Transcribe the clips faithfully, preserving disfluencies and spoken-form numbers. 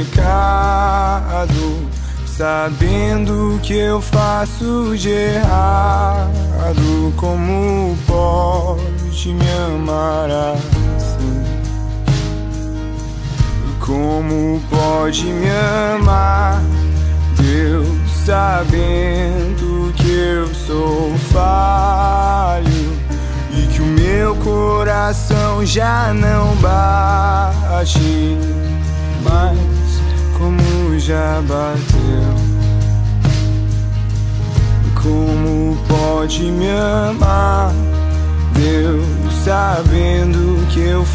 pecado, sabendo que eu faço de errado. Como pode me amar assim? Como pode me amar, Deus, sabendo que eu sou falho e que o meu coração já não bate mais como já bateu? Como pode me amar, Deus, sabendo que eu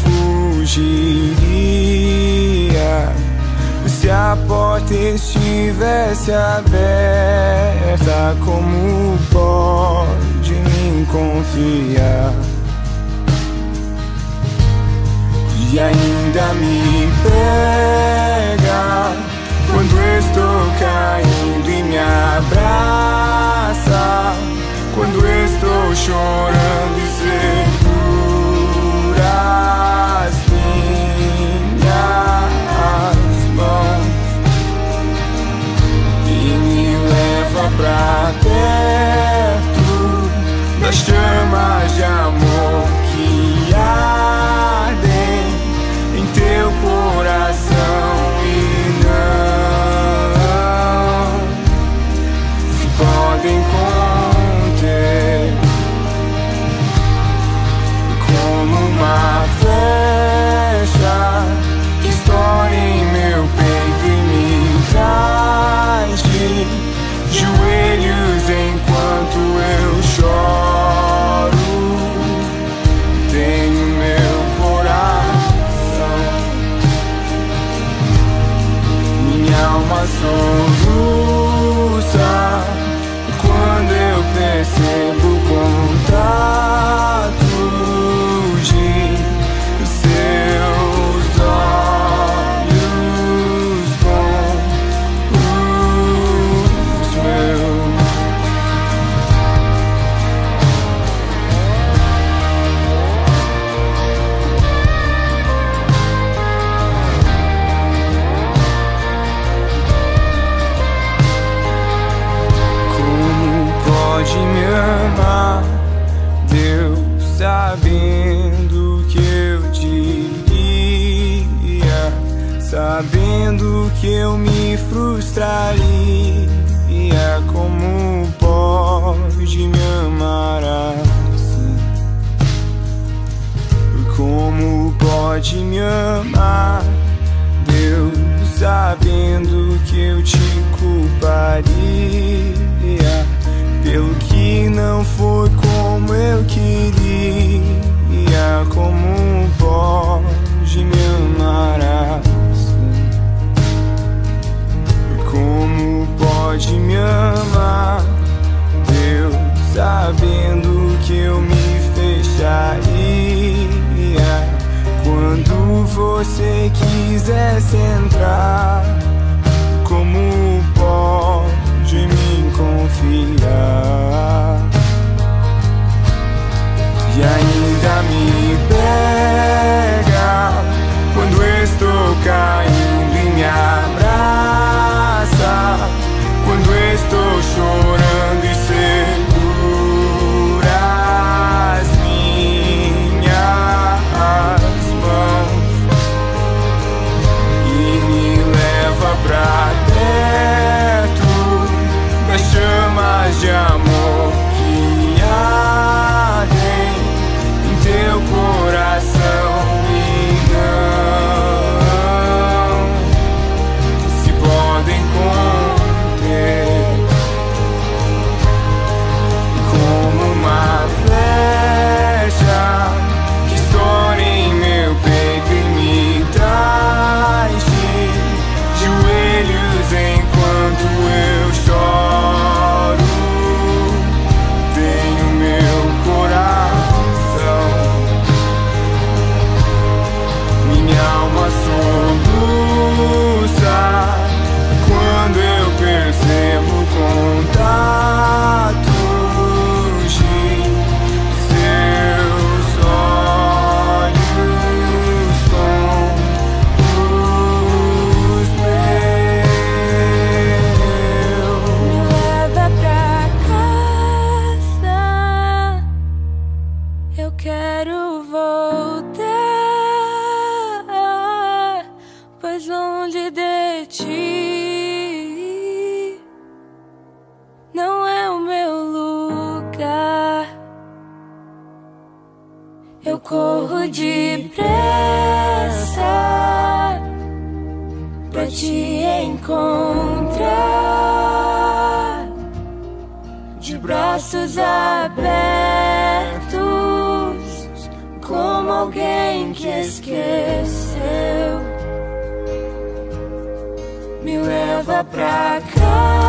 fugiria se a porta estivesse aberta? Como pode me confiar e ainda me pega quando estou caindo e me abraça, quando estou chorando e segura as minhas mãos e me leva pra perto das chamas de amor que ardem em teu coração e não se podem conter. Como uma flecha que estoura em meu peito e me traz de joelhos enquanto eu choro. Tenho meu coração, minha alma soluça quando eu percebo o contato de seus olhos com os meus. Como pode me amar, Deus, sabendo que eu diria, sabendo que eu me frustraria? Como pode me amar assim? Como pode me amar, Deus, sabendo que eu te culparia pelo que não foi como eu queria? Como pode me amar assim? Como pode me amar, Deus, sabendo que eu me fecharia quando você quisesse entrar? Como pode me confiar e ainda me pega quando estou caindo e me abraça, quando estou chorando e segura as minhas mãos e me leva longe de ti. Não é o meu lugar. Eu corro depressa pra te encontrar, de braços abertos, como alguém que esqueceu. Me leva pra cá.